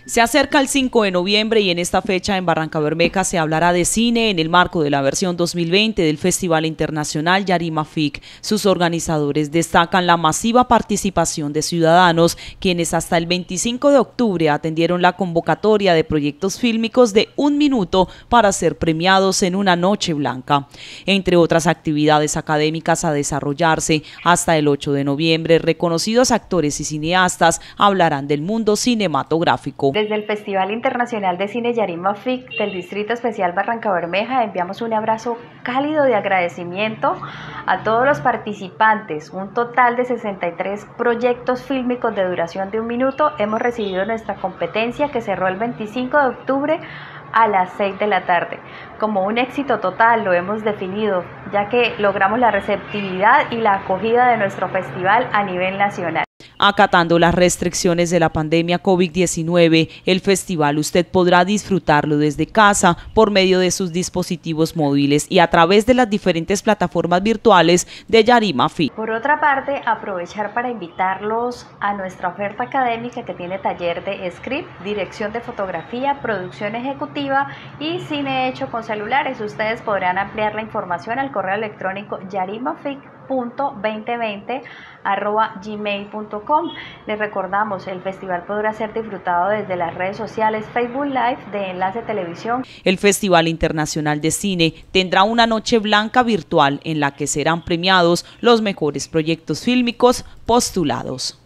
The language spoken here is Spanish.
Se acerca el 5 de noviembre y en esta fecha en Barrancabermeja se hablará de cine en el marco de la versión 2020 del Festival Internacional Yarima FIC. Sus organizadores destacan la masiva participación de ciudadanos, quienes hasta el 25 de octubre atendieron la convocatoria de proyectos fílmicos de 1 minuto para ser premiados en una noche blanca. Entre otras actividades académicas a desarrollarse, hasta el 8 de noviembre, reconocidos actores y cineastas hablarán del mundo cinematográfico. Desde el Festival Internacional de Cine Yarima FIC del Distrito Especial Barrancabermeja enviamos un abrazo cálido de agradecimiento a todos los participantes. Un total de 63 proyectos fílmicos de duración de 1 minuto hemos recibido nuestra competencia, que cerró el 25 de octubre a las 6 de la tarde. Como un éxito total lo hemos definido, ya que logramos la receptividad y la acogida de nuestro festival a nivel nacional. Acatando las restricciones de la pandemia COVID-19, el festival usted podrá disfrutarlo desde casa por medio de sus dispositivos móviles y a través de las diferentes plataformas virtuales de Yarima FIC. Por otra parte, aprovechar para invitarlos a nuestra oferta académica, que tiene taller de script, dirección de fotografía, producción ejecutiva y cine hecho con celulares. Ustedes podrán ampliar la información al correo electrónico yarimafic.2020@gmail.com. Les recordamos, el festival podrá ser disfrutado desde las redes sociales Facebook Live de Enlace Televisión. El Festival Internacional de Cine tendrá una noche blanca virtual en la que serán premiados los mejores proyectos fílmicos postulados.